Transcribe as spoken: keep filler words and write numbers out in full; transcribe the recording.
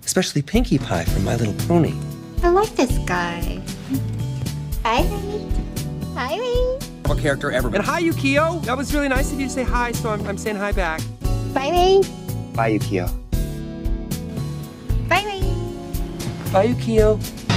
Especially Pinkie Pie from My Little Pony. I like this guy. Hi, Ray. Hi, Ray. A character ever. And hi, Yukio. That was really nice of you to say hi, so I'm, I'm saying hi back. Bye, Ray. Bye, Yukio. Bye, Ray. Bye, Yukio.